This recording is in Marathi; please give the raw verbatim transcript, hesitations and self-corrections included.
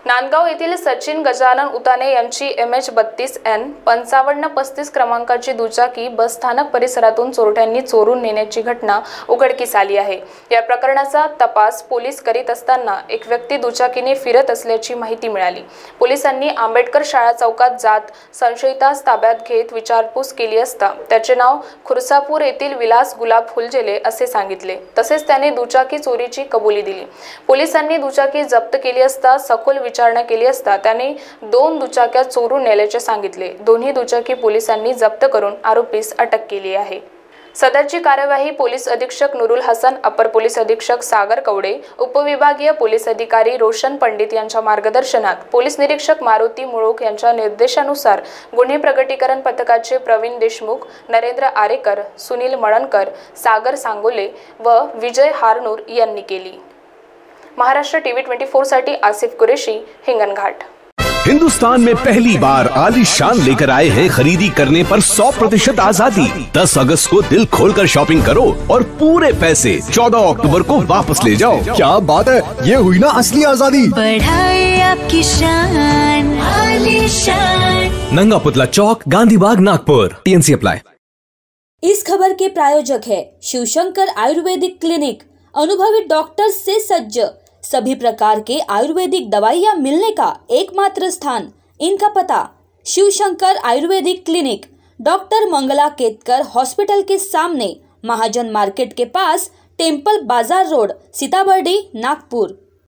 नांदगाव येथील सचिन गजानन उताने यांची एम एच बत्तीस एन पंचावन्न पस्तीस क्रमांकाची दुचाकी बस स्थानक परिसरातून चोरट्यांनी चोरून नेण्याची घटना उघडकीस आली आहे। या प्रकरणाचा तपास पोलीस करीत असताना एक व्यक्ती दुचाकीने फिरत असल्याची माहिती मिळाली। पोलिसांनी आंबेडकर शाळा चौकात जात संशयितास ताब्यात घेत विचारपूस केली असता त्याचे नाव खुरसापूर येथील विलास गुलाब फुलझेले असे सांगितले। तसेच त्याने दुचाकी चोरीची कबुली दिली। पोलिसांनी दुचाकी जप्त केली असता सखोल विचारणा केली असता त्याने दोन दुचाक्या चोरून नेल्याचे सांगितले। दोन्ही दुचाकी पोलिसांनी जप्त करून आरोपीस अटक केली आहे। सदरची कार्यवाही पोलीस अधीक्षक नुरुल हसन, अपर पोलीस अधीक्षक सागर कवडे, उपविभागीय पोलीस अधिकारी रोशन पंडित यांच्या मार्गदर्शनात पोलीस निरीक्षक मारुती मुळूक यांच्या निर्देशानुसार गुन्हे प्रगटीकरण पथकाचे प्रवीण देशमुख, नरेंद्र आरेकर, सुनील मळणकर, सागर सांगोले व विजय हारनूर यांनी केली। महाराष्ट्र टीवी चोवीस साठी आसिफ कुरेशी, हिंगनघाट। हिंदुस्तान में पहली बार आलीशान लेकर आए हैं खरीदी करने पर सौ प्रतिशत आजादी। दस अगस्त को दिल खोलकर शॉपिंग करो और पूरे पैसे चौदह अक्टूबर को वापस ले जाओ। क्या बात है, ये हुई ना असली आजादी। बढ़ाए आपकी शान आलीशान। नंगा पुतला चौक, गांधीबाग, नागपुर। TNC apply. इस खबर के प्रायोजक है शिवशंकर आयुर्वेदिक क्लिनिक, अनुभवी डॉक्टर से सज्ज, सभी प्रकार के आयुर्वेदिक दवाइयाँ मिलने का एकमात्र स्थान। इनका पता Shivshankar Ayurvedic clinic, doctor Mangala Ketkar hospital के सामने, महाजन मार्केट के पास, टेम्पल बाजार रोड, सीताबर्डी, नागपुर।